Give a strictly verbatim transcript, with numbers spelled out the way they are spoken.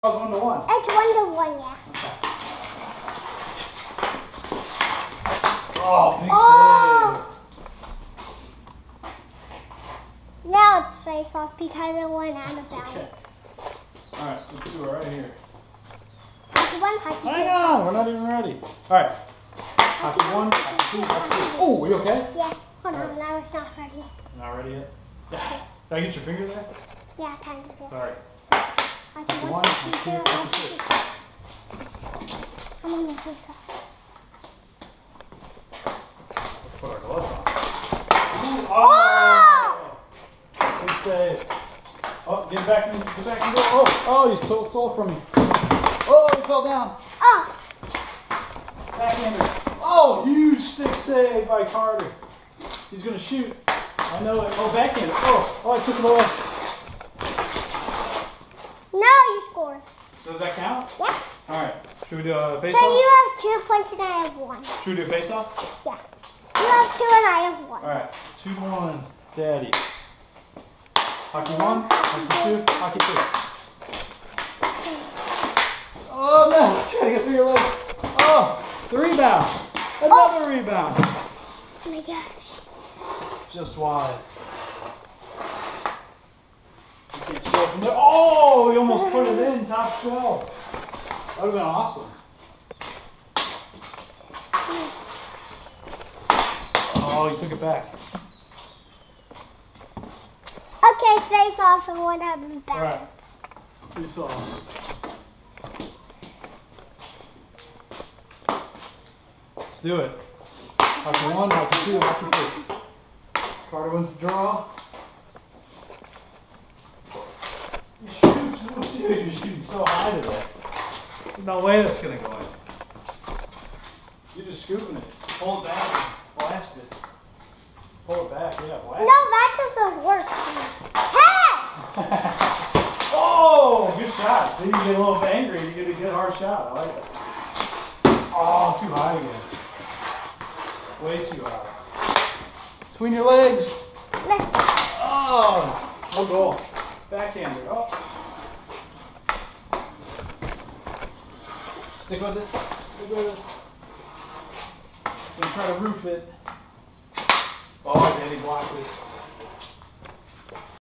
Oh, one to one. It's one to one, yeah. Okay. Oh, big Oh. save. Now it's face off because it went out of bounds. Okay. All right, let's do it right here. Hockey one, hockey Hang two. on, we're not even ready. All right. Hockey one, hockey two, hockey three. Oh, are you okay? Yeah. Hold on, Right. now it's not ready. Not ready yet? Yeah. Did I get your finger there? Yeah, kind of. Yeah. Sorry. Hockey Hockey one, one, hockey hockey two, two, hockey hockey three. three. I'm on the face off. Let's put our gloves on. Ooh, oh! Good save. Oh, get back and get back and go. Oh, oh, you stole, stole from me. Oh, he fell down. Oh! Backhander. Oh, huge stick save by Carter. He's gonna shoot. I know it. Oh, backhander. Oh, oh, I took it away. Now you score. Does that count? Yeah. All right. Should we do a face So off? you have two points and I have one. Should we do a face off? Yeah. You have two and I have one. All right. Two to one. Daddy. Hockey one. Hockey two. Hockey three. Oh no! Trying to get through your leg. Oh, the rebound. Another oh. rebound. Oh my gosh. Just wide. You can't score from there. Oh, he almost put it in top shelf. That would have been awesome. Oh, he took it back. Okay, face off and one have them back. All right. Face off. Let's do it. Hockey one, hockey two, hockey three. Carter wins the draw. You shoot, dude, you're shooting so high today. There's no way that's gonna go in. You're just scooping it. Pull it back, blast it. Pull it back, yeah, blast it. No, that doesn't work. Hey! Oh, good shot. See, you get a little bit angry, you get a good hard shot. I like it. Oh, too high again. Way too high. Between your legs. Let's. Oh, no goal. Backhander. Oh. Stick with it. Stick with it. Gonna try to roof it. Oh, I did. He blocked it.